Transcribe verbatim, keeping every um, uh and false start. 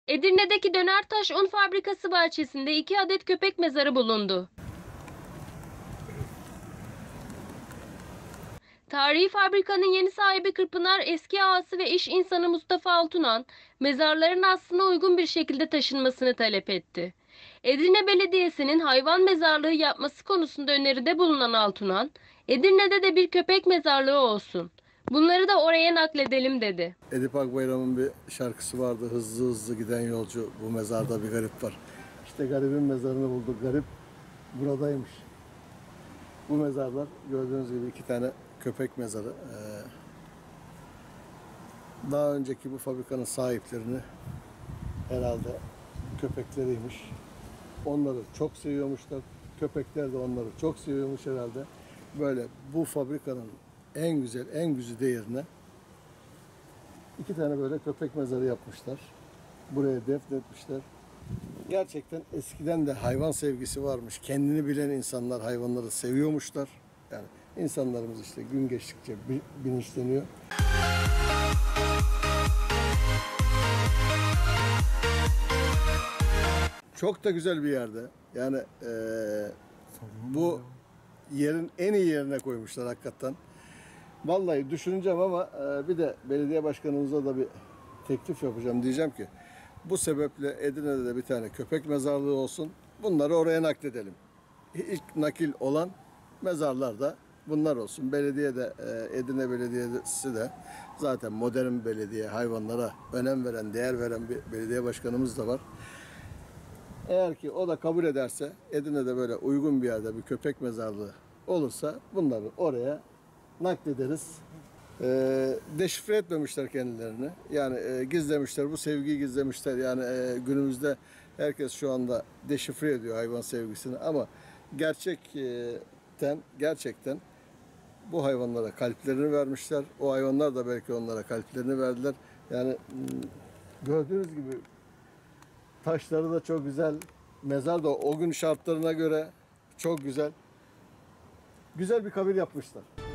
Edirne'deki Dönertaş Un Fabrikası bahçesinde iki adet köpek mezarı bulundu. Tarihi fabrikanın yeni sahibi Kırpınar eski ağası ve iş insanı Mustafa Altunan, mezarların aslına uygun bir şekilde taşınmasını talep etti. Edirne Belediyesi'nin hayvan mezarlığı yapması konusunda öneride bulunan Altunan, Edirne'de de bir köpek mezarlığı olsun. Bunları da oraya nakledelim dedi. Edip Akbayram'ın bir şarkısı vardı. Hızlı hızlı giden yolcu, bu mezarda bir garip var. İşte garibin mezarını bulduk. Garip buradaymış. Bu mezarlar gördüğünüz gibi iki tane köpek mezarı. Ee, daha önceki bu fabrikanın sahiplerini herhalde köpekleriymiş. Onları çok seviyormuşlar. Köpekler de onları çok seviyormuş herhalde. Böyle bu fabrikanın en güzel, en güzide yerine İki tane böyle köpek mezarı yapmışlar. Buraya defnetmişler. Gerçekten eskiden de hayvan sevgisi varmış. Kendini bilen insanlar hayvanları seviyormuşlar. Yani insanlarımız işte gün geçtikçe bilinçleniyor. Çok da güzel bir yerde. Yani e, bu yerin en iyi yerine koymuşlar hakikaten. Vallahi düşüneceğim ama e, bir de belediye başkanımıza da bir teklif yapacağım. Diyeceğim ki bu sebeple Edirne'de de bir tane köpek mezarlığı olsun. Bunları oraya nakledelim. İlk nakil olan mezarlar da bunlar olsun. Belediye de e, Edirne Belediyesi de zaten modern belediye, hayvanlara önem veren, değer veren bir belediye başkanımız da var. Eğer ki o da kabul ederse Edirne'de böyle uygun bir yerde bir köpek mezarlığı olursa bunları oraya naklederiz. E, deşifre etmemişler kendilerini. Yani e, gizlemişler, bu sevgiyi gizlemişler. Yani e, günümüzde herkes şu anda deşifre ediyor hayvan sevgisini ama gerçekten gerçekten bu hayvanlara kalplerini vermişler. O hayvanlar da belki onlara kalplerini verdiler. Yani gördüğünüz gibi taşları da çok güzel. Mezar da o gün şartlarına göre çok güzel. Güzel bir kabir yapmışlar.